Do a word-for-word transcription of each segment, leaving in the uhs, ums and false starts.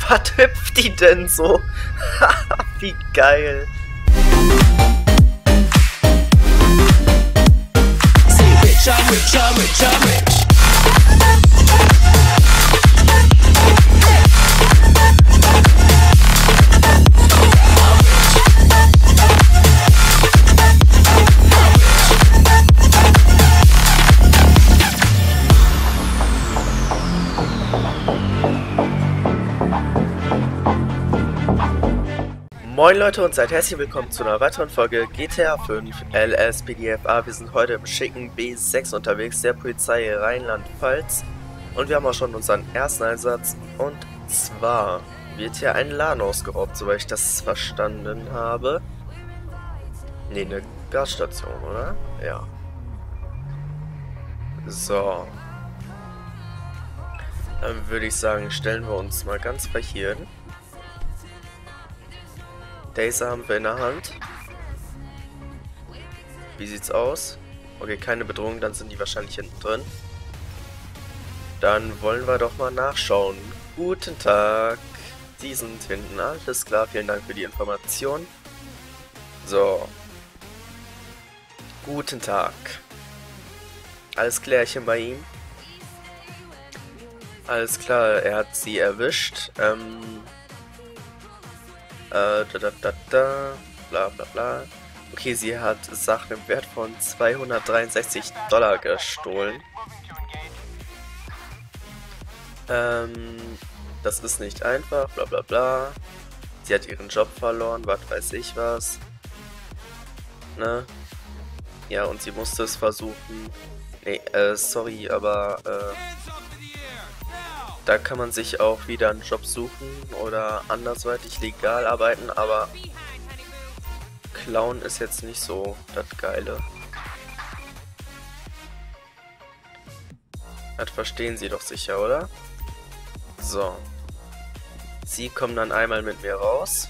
Was hüpft die denn so? Wie geil. Rich, I'm rich, I'm rich, I'm rich. Moin Leute und seid herzlich willkommen zu einer weiteren Folge G T A fünf L S P D F A. Wir sind heute im schicken B sechs unterwegs, der Polizei Rheinland-Pfalz. Und wir haben auch schon unseren ersten Einsatz. Und zwar wird hier ein Laden ausgeraubt, soweit ich das verstanden habe. Ne, eine Gasstation, oder? Ja. So. Dann würde ich sagen, stellen wir uns mal ganz frech hier hin. Taser haben wir in der Hand. Wie sieht's aus? Okay, keine Bedrohung, dann sind die wahrscheinlich hinten drin. Dann wollen wir doch mal nachschauen. Guten Tag. Die sind hinten. Alles klar, vielen Dank für die Information. So. Guten Tag. Alles klärchen bei ihm. Alles klar, er hat sie erwischt. Ähm... Äh, da, da, da, da, bla bla bla. Okay, sie hat Sachen im Wert von zweihundertdreiundsechzig Dollar gestohlen. Ähm, das ist nicht einfach, bla bla bla. Sie hat ihren Job verloren, was weiß ich was. Ne? Ja, und sie musste es versuchen. Nee, äh, sorry, aber, äh... da kann man sich auch wieder einen Job suchen oder andersweitig legal arbeiten, aber Klauen ist jetzt nicht so das Geile. Das verstehen Sie doch sicher, oder? So. Sie kommen dann einmal mit mir raus.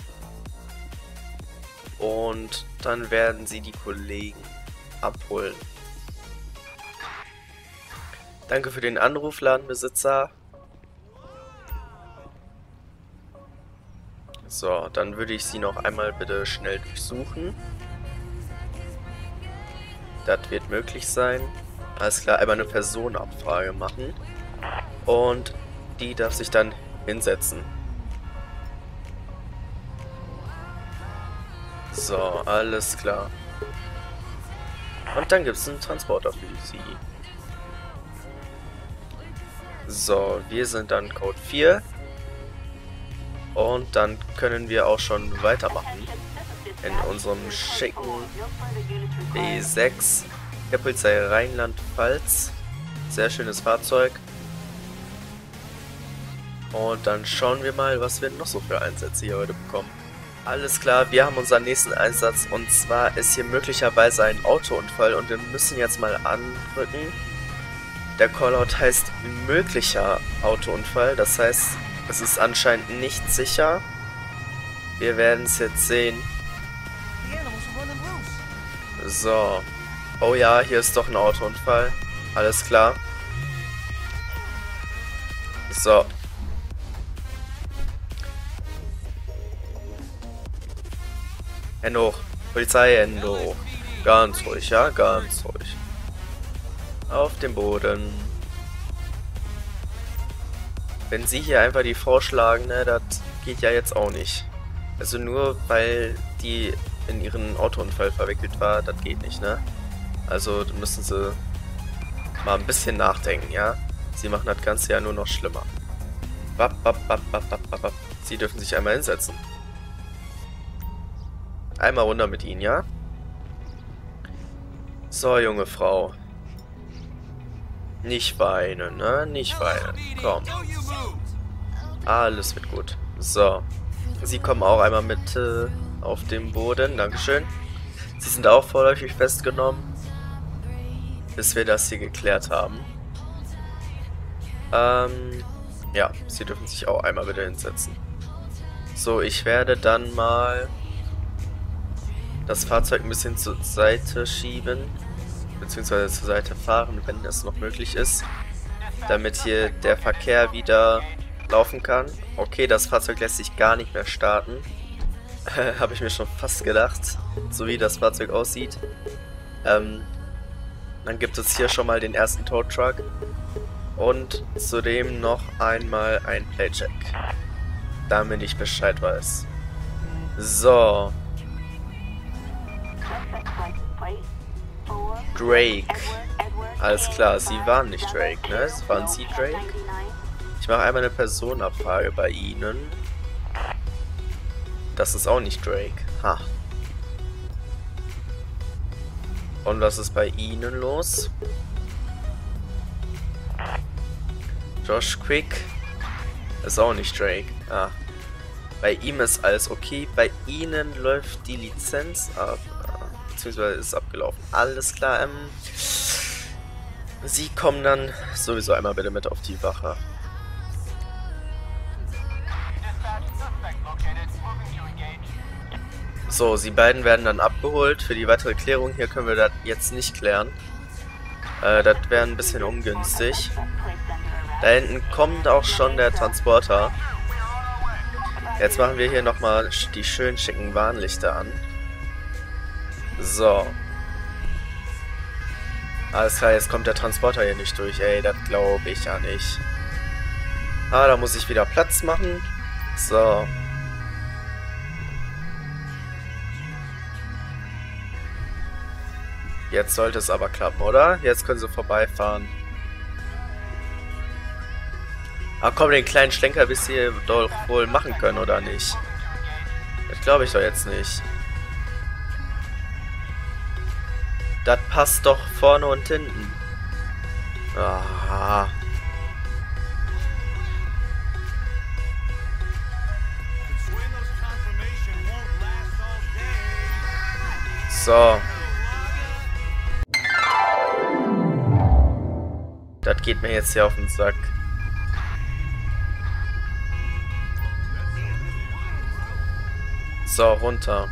Und dann werden Sie die Kollegen abholen. Danke für den Anruf, Ladenbesitzer. So, dann würde ich Sie noch einmal bitte schnell durchsuchen. Das wird möglich sein. Alles klar, einmal eine Personenabfrage machen. Und die darf sich dann hinsetzen. So, alles klar. Und dann gibt es einen Transporter für Sie. So, wir sind dann Code vier. Und dann können wir auch schon weitermachen. In unserem schicken B sechs der Polizei Rheinland-Pfalz. Sehr schönes Fahrzeug. Und dann schauen wir mal, was wir noch so für Einsätze hier heute bekommen. Alles klar, wir haben unseren nächsten Einsatz. Und zwar ist hier möglicherweise ein Autounfall. Und wir müssen jetzt mal andrücken. Der Callout heißt möglicher Autounfall, das heißt, es ist anscheinend nicht sicher. Wir werden es jetzt sehen. So. Oh ja, hier ist doch ein Autounfall. Alles klar. So. Hände hoch. Polizei, Hände hoch. Ganz ruhig, ja? Ganz ruhig. Auf dem Boden. Wenn sie hier einfach die Frau schlagen, ne, das geht ja jetzt auch nicht. Also nur weil die in ihren Autounfall verwickelt war, das geht nicht, ne? Also da müssen sie mal ein bisschen nachdenken, ja? Sie machen das Ganze ja nur noch schlimmer. Bap, bap, bap, bap, bap, bap, bap. Sie dürfen sich einmal hinsetzen. Einmal runter mit ihnen, ja? So, junge Frau. Nicht weinen, ne? Nicht weinen. Komm. Alles wird gut. So. Sie kommen auch einmal mit äh, auf dem Boden. Dankeschön. Sie sind auch vorläufig festgenommen. Bis wir das hier geklärt haben. Ähm, ja, Sie dürfen sich auch einmal bitte hinsetzen. So, ich werde dann mal das Fahrzeug ein bisschen zur Seite schieben. Beziehungsweise zur Seite fahren, wenn es noch möglich ist. Damit hier der Verkehr wieder laufen kann. Okay, das Fahrzeug lässt sich gar nicht mehr starten. Habe ich mir schon fast gedacht, so wie das Fahrzeug aussieht. Ähm, dann gibt es hier schon mal den ersten Tow Truck. Und zudem noch einmal ein Playcheck. Damit ich Bescheid weiß. So. Drake. Alles klar, sie waren nicht Drake, ne? Waren sie Drake? Ich mache einmal eine Personenabfrage bei ihnen. Das ist auch nicht Drake. Ha. Und was ist bei ihnen los? Josh Quick ist auch nicht Drake. Ah. Bei ihm ist alles okay. Bei ihnen läuft die Lizenz ab. Beziehungsweise ist abgelaufen. Alles klar. Ähm, sie kommen dann sowieso einmal bitte mit auf die Wache. So, sie beiden werden dann abgeholt. Für die weitere Klärung hier können wir das jetzt nicht klären. Äh, das wäre ein bisschen ungünstig. Da hinten kommt auch schon der Transporter. Jetzt machen wir hier nochmal die schön schicken Warnlichter an. So. Alles klar, jetzt kommt der Transporter hier nicht durch. Ey, das glaube ich ja nicht. Ah, da muss ich wieder Platz machen. So. Jetzt sollte es aber klappen, oder? Jetzt können sie vorbeifahren. Ah komm, den kleinen Schlenker wisst ihr doch wohl machen können, oder nicht? Das glaube ich doch jetzt nicht. Das passt doch vorne und hinten. Ah. So. Das geht mir jetzt hier auf den Sack. So, runter.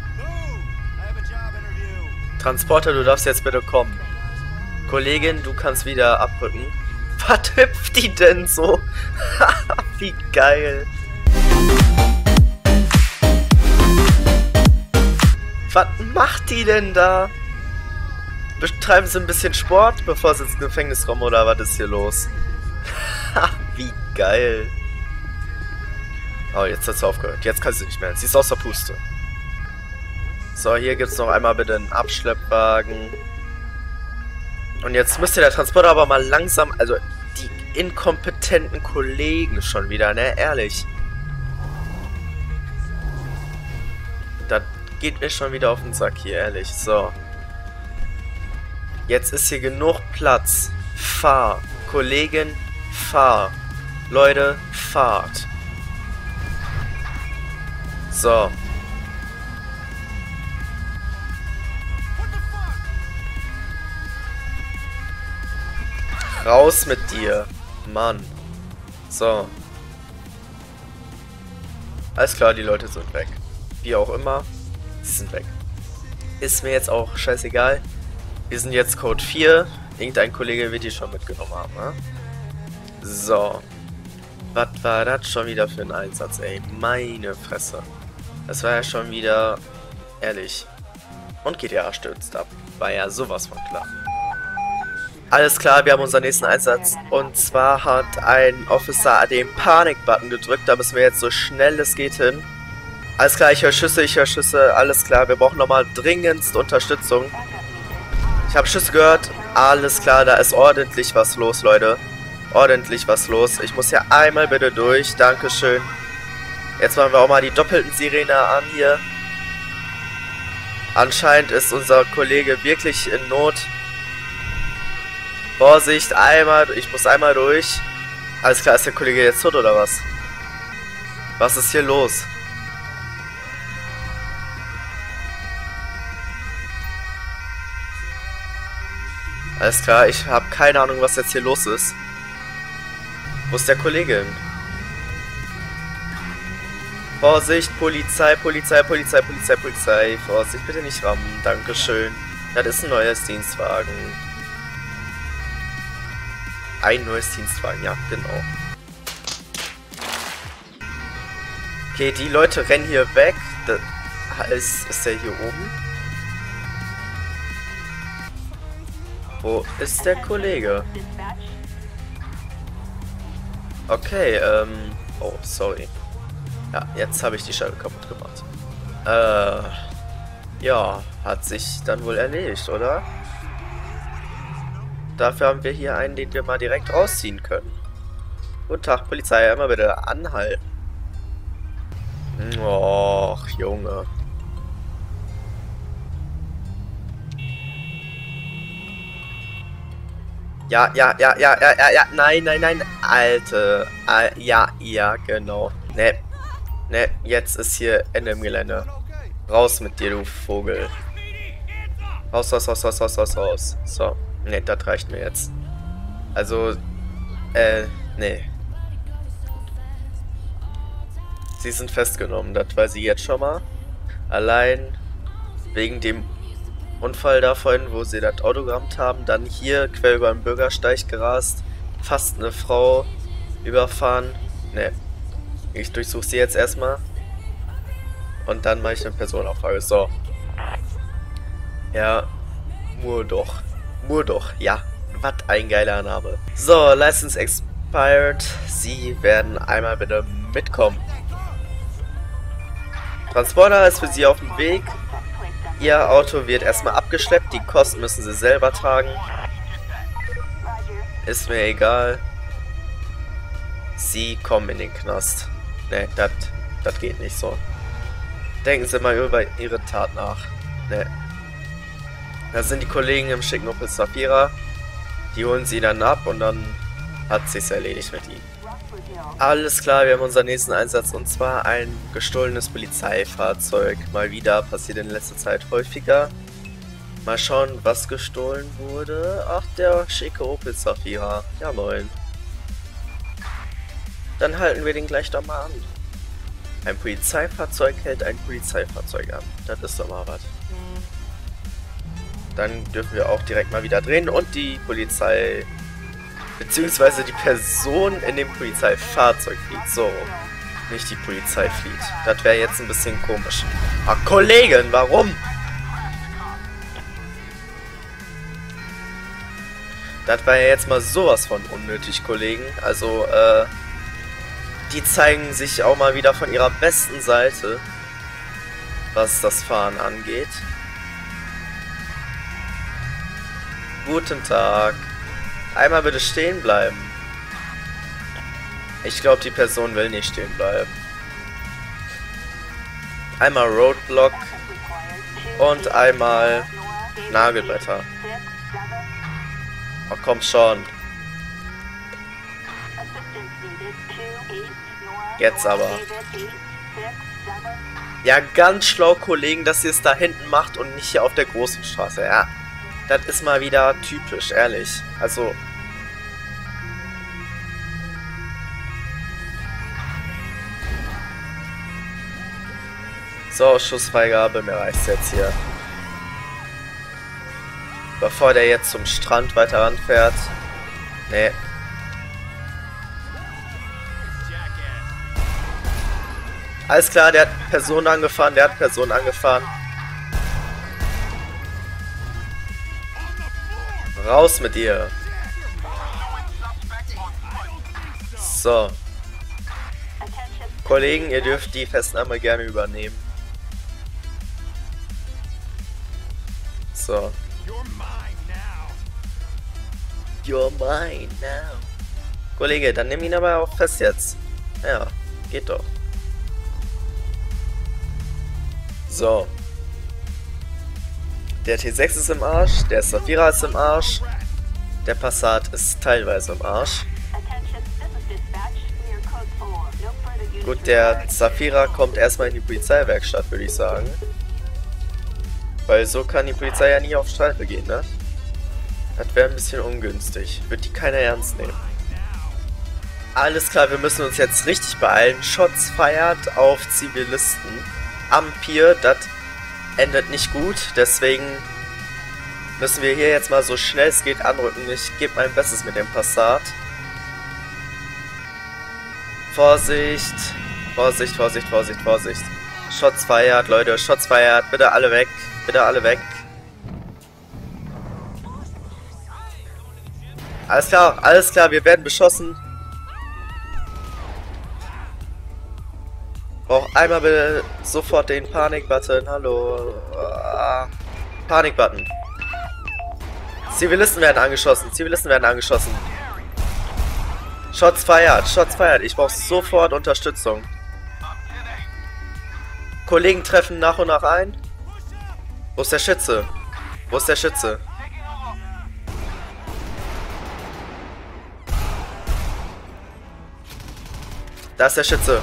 Transporter, du darfst jetzt bitte kommen. Kollegin, du kannst wieder abrücken. Was hüpft die denn so? Wie geil. Was macht die denn da? Betreiben sie ein bisschen Sport, bevor sie ins Gefängnis kommen, oder was ist hier los? Wie geil. Oh, jetzt hat sie aufgehört. Jetzt kann sie nicht mehr. Sie ist aus der Puste. So, hier gibt es noch einmal bitte einen Abschleppwagen. Und jetzt müsste der Transporter aber mal langsam... Also, die inkompetenten Kollegen schon wieder, ne? Ehrlich. Das geht mir schon wieder auf den Sack hier, ehrlich. So. Jetzt ist hier genug Platz. Fahr. Kollegin, fahr. Leute, fahrt. So. Raus mit dir. Mann. So. Alles klar, die Leute sind weg. Wie auch immer. Sie sind weg. Ist mir jetzt auch scheißegal. Wir sind jetzt Code vier. Irgendein Kollege wird die schon mitgenommen haben, ne? So. Was war das schon wieder für ein Einsatz, ey? Meine Fresse. Das war ja schon wieder... Ehrlich. Und G T A stürzt ab. War ja sowas von klar. Alles klar, wir haben unseren nächsten Einsatz. Und zwar hat ein Officer den Panik-Button gedrückt. Da müssen wir jetzt so schnell es geht hin. Alles klar, ich höre Schüsse, ich höre Schüsse. Alles klar, wir brauchen nochmal dringendst Unterstützung. Ich habe Schüsse gehört. Alles klar, da ist ordentlich was los, Leute. Ordentlich was los. Ich muss hier einmal bitte durch. Dankeschön. Jetzt machen wir auch mal die doppelten Sirene an hier. Anscheinend ist unser Kollege wirklich in Not. Vorsicht, einmal. Ich muss einmal durch. Alles klar, ist der Kollege jetzt tot oder was? Was ist hier los? Alles klar, ich habe keine Ahnung, was jetzt hier los ist. Wo ist der Kollege hin? Vorsicht, Polizei, Polizei, Polizei, Polizei, Polizei. Vorsicht, bitte nicht rammen. Dankeschön. Das ist ein neues Dienstwagen. Ein neues Dienstwagen, ja, genau. Okay, die Leute rennen hier weg. Das heißt, ist der hier oben? Wo ist der Kollege? Okay, ähm... oh, sorry. Ja, jetzt habe ich die Scheibe kaputt gemacht. Äh... Ja, hat sich dann wohl erledigt, oder? Dafür haben wir hier einen, den wir mal direkt rausziehen können. Guten Tag, Polizei, einmal bitte anhalten. Och, Junge. Ja, ja, ja, ja, ja, ja, ja, nein, nein, nein, Alte. Al ja, ja, genau. Ne, ne, jetzt ist hier Ende im Gelände. Raus mit dir, du Vogel. Raus, raus, raus, raus, raus, raus, raus. So, ne, das reicht mir jetzt. Also, äh, ne. Sie sind festgenommen, das weiß ich jetzt schon mal. Allein wegen dem Unfall da vorhin, wo sie das Auto gerammt haben, dann hier quer über den Bürgersteig gerast, fast eine Frau überfahren. Ne, ich durchsuche sie jetzt erstmal und dann mache ich eine Personenauffrage. So. Ja, Murdoch. Murdoch, ja. Was ein geiler Name. So, License expired. Sie werden einmal bitte mitkommen. Transporter ist für Sie auf dem Weg. Ihr Auto wird erstmal abgeschleppt, die Kosten müssen Sie selber tragen. Ist mir egal. Sie kommen in den Knast. Ne, das geht nicht so. Denken Sie mal über Ihre Tat nach. Ne. Das sind die Kollegen im schicken Opel Zafira. Die holen Sie dann ab und dann hat sich's erledigt mit Ihnen. Alles klar, wir haben unseren nächsten Einsatz und zwar ein gestohlenes Polizeifahrzeug. Mal wieder, passiert in letzter Zeit häufiger. Mal schauen, was gestohlen wurde. Ach, der schicke Opel Zafira. Ja, moin. Dann halten wir den gleich doch mal an. Ein Polizeifahrzeug hält ein Polizeifahrzeug an. Das ist doch mal was. Dann dürfen wir auch direkt mal wieder drehen und die Polizei... beziehungsweise die Person in dem Polizeifahrzeug flieht. So, nicht die Polizei flieht. Das wäre jetzt ein bisschen komisch. Ah, Kollegen, warum? Das war ja jetzt mal sowas von unnötig, Kollegen. Also, äh, die zeigen sich auch mal wieder von ihrer besten Seite, was das Fahren angeht. Guten Tag. Einmal bitte stehen bleiben. Ich glaube, die Person will nicht stehen bleiben. Einmal Roadblock und einmal Nagelbretter. Oh, komm schon. Jetzt aber. Ja, ganz schlau, Kollegen, dass ihr es da hinten macht und nicht hier auf der großen Straße. Ja, das ist mal wieder typisch, ehrlich. Also... So, Schussfreigabe, mir reicht's jetzt hier. Bevor der jetzt zum Strand weiter ranfährt. Nee. Alles klar, der hat Personen angefahren, der hat Personen angefahren. Raus mit ihr. So. Kollegen, ihr dürft die Festnahme gerne übernehmen. So. You're mine now. Kollege, dann nimm ihn aber auch fest jetzt. Ja, geht doch. So. Der T sechs ist im Arsch, der Zafira ist im Arsch, der Passat ist teilweise im Arsch. Gut, der Zafira kommt erstmal in die Polizeiwerkstatt, würde ich sagen. Weil so kann die Polizei ja nie auf Streife gehen, ne? Das wäre ein bisschen ungünstig. Wird die keiner ernst nehmen. Alles klar, wir müssen uns jetzt richtig beeilen. Shots feiert auf Zivilisten am Pier. Das endet nicht gut. Deswegen müssen wir hier jetzt mal so schnell es geht anrücken. Ich gebe mein Bestes mit dem Passat. Vorsicht. Vorsicht, Vorsicht, Vorsicht, Vorsicht. Shots feiert, Leute, Shots feiert. Bitte alle weg. Bitte alle weg. Alles klar, alles klar, wir werden beschossen. Brauch einmal bitte sofort den Panik-Button. Hallo. Ah. Panik-Button. Zivilisten werden angeschossen. Zivilisten werden angeschossen. Shots feiert. Shots feiert. Ich brauche sofort Unterstützung. Kollegen treffen nach und nach ein. Wo ist der Schütze? Wo ist der Schütze? Da ist der Schütze.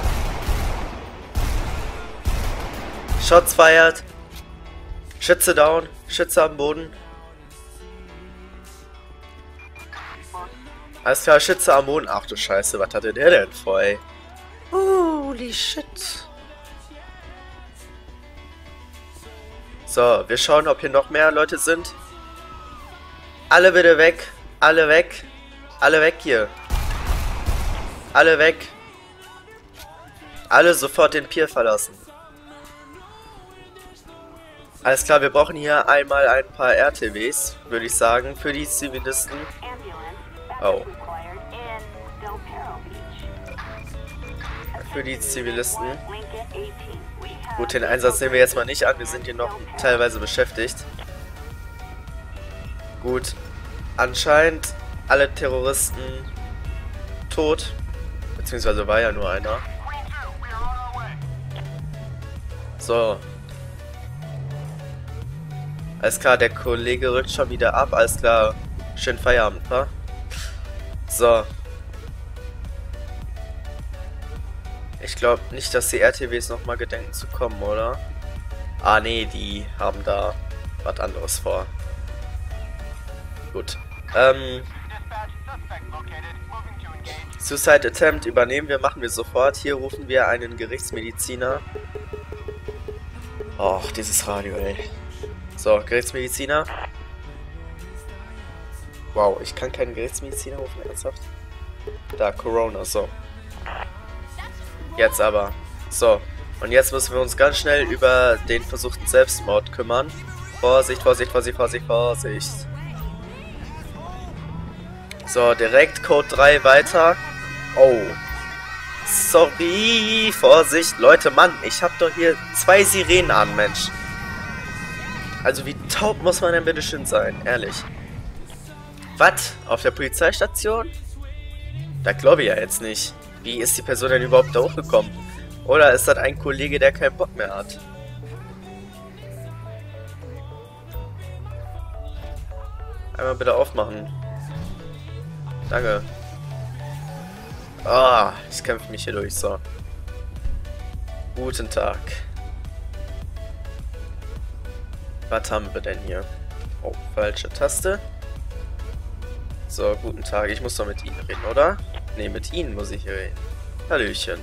Shots feiert. Schütze down. Schütze am Boden. Alles klar, Schütze am Boden. Ach du Scheiße, was hatte der denn vor, ey? Holy shit. So, wir schauen, ob hier noch mehr Leute sind. Alle bitte weg. Alle weg. Alle weg hier. Alle weg. Alle sofort den Pier verlassen. Alles klar, wir brauchen hier einmal ein paar R T Ws, würde ich sagen, für die Zivilisten. Oh. Für die Zivilisten. Gut, den Einsatz nehmen wir jetzt mal nicht an, wir sind hier noch teilweise beschäftigt. Gut. Anscheinend alle Terroristen tot. Beziehungsweise war ja nur einer. So. Alles klar, der Kollege rückt schon wieder ab. Alles klar. Schönen Feierabend, wa? So. Ich glaube nicht, dass die R T Ws nochmal gedenken zu kommen, oder? Ah, nee, die haben da was anderes vor. Gut. Ähm. Suicide Attempt übernehmen wir, machen wir sofort. Hier rufen wir einen Gerichtsmediziner. Och, dieses Radio, ey. So, Gerichtsmediziner. Wow, ich kann keinen Gerichtsmediziner rufen, ernsthaft? Da, Corona, so. Jetzt aber. So, und jetzt müssen wir uns ganz schnell über den versuchten Selbstmord kümmern. Vorsicht, Vorsicht, Vorsicht, Vorsicht, Vorsicht. So, direkt Code drei weiter. Oh. Sorry, Vorsicht. Leute, Mann, ich hab doch hier zwei Sirenen an, Mensch. Also wie taub muss man denn bitte schön sein, ehrlich. Was? Auf der Polizeistation? Da glaube ich ja jetzt nicht. Wie ist die Person denn überhaupt da hochgekommen? Oder ist das ein Kollege, der keinen Bock mehr hat? Einmal bitte aufmachen. Danke. Ah, oh, ich kämpfe mich hier durch, so. Guten Tag. Was haben wir denn hier? Oh, falsche Taste. So, guten Tag. Ich muss doch mit Ihnen reden, oder? Ne, mit Ihnen muss ich reden. Hallöchen.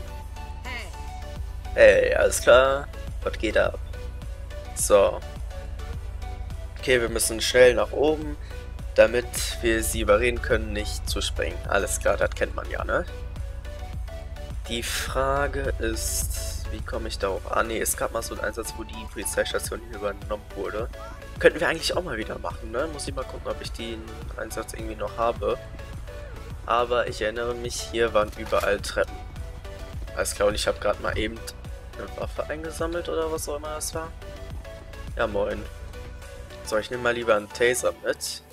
Hey, alles klar? Was geht ab? So. Okay, wir müssen schnell nach oben, damit wir Sie überreden können, nicht zu springen. Alles klar, das kennt man ja, ne? Die Frage ist, wie komme ich darauf? Ah ne, es gab mal so einen Einsatz, wo die Polizeistation hier übernommen wurde. Könnten wir eigentlich auch mal wieder machen, ne? Muss ich mal gucken, ob ich den Einsatz irgendwie noch habe. Aber ich erinnere mich, hier waren überall Treppen. Alles klar, und ich habe gerade mal eben eine Waffe eingesammelt oder was auch immer das war. Ja, moin. So, ich nehme mal lieber einen Taser mit.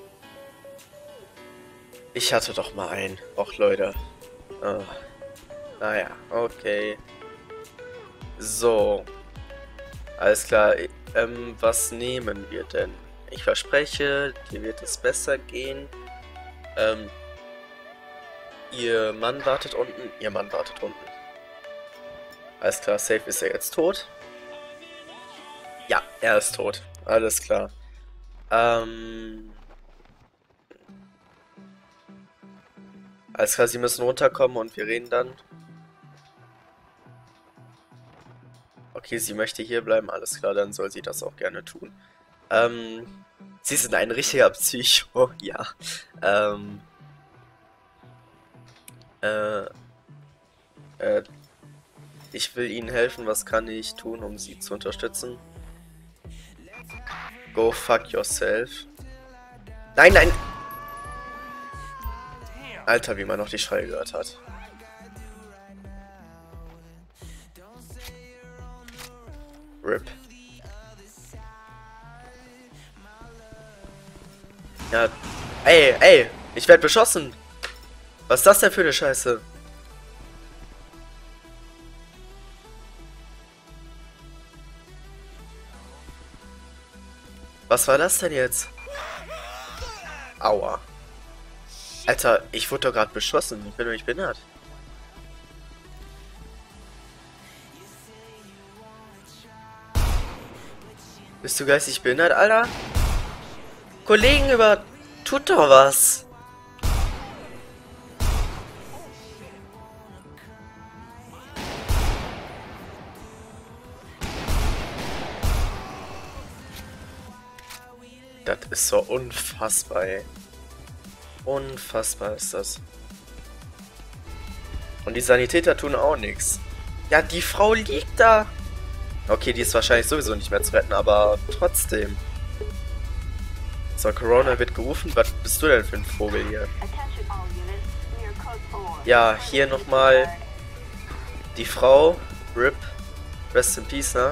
Ich hatte doch mal einen. Och, Leute. Ah. Naja, okay. So. Alles klar. Ähm, was nehmen wir denn? Ich verspreche, dir wird es besser gehen. Ähm, ihr Mann wartet unten. Ihr Mann wartet unten. Alles klar, safe ist er jetzt tot. Ja, er ist tot. Alles klar. Ähm... Alles klar, sie müssen runterkommen und wir reden dann. Okay, sie möchte hier bleiben, alles klar, dann soll sie das auch gerne tun. Ähm, sie sind ein richtiger Psycho, ja. Ähm, äh, äh, Ich will ihnen helfen. Was kann ich tun, um sie zu unterstützen? Go fuck yourself. Nein, nein! Alter, wie man noch die Schreie gehört hat. R I P. Ja, ey, ey, ich werde beschossen. Was ist das denn für eine Scheiße? Was war das denn jetzt? Aua. Alter, ich wurde doch gerade beschossen. Ich bin doch nicht behindert. Bist du geistig behindert, Alter? Kollegen, über... Tut doch was! Das ist so unfassbar, ey. Unfassbar ist das. Und die Sanitäter tun auch nichts. Ja, die Frau liegt da. Okay, die ist wahrscheinlich sowieso nicht mehr zu retten, aber trotzdem. So, Corona wird gerufen. Was bist du denn für ein Vogel hier? Ja, hier nochmal die Frau. R I P. Rest in Peace, ne?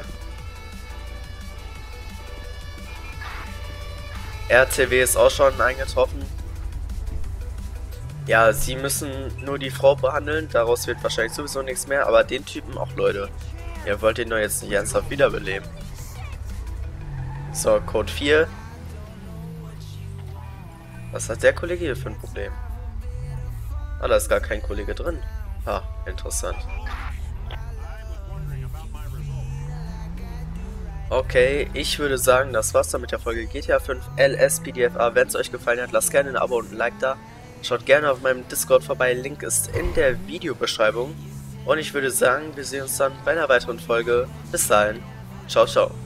R T W ist auch schon eingetroffen. Ja, sie müssen nur die Frau behandeln. Daraus wird wahrscheinlich sowieso nichts mehr. Aber den Typen auch, Leute. Ihr wollt ihn doch jetzt nicht ernsthaft wiederbeleben. So, Code vier. Was hat der Kollege hier für ein Problem? Ah, da ist gar kein Kollege drin. Ah, interessant. Okay, ich würde sagen, das war's dann mit der Folge G T A fünf L S P D F A. Wenn es euch gefallen hat, lasst gerne ein Abo und ein Like da. Schaut gerne auf meinem Discord vorbei, Link ist in der Videobeschreibung. Und ich würde sagen, wir sehen uns dann bei einer weiteren Folge. Bis dahin, ciao, ciao.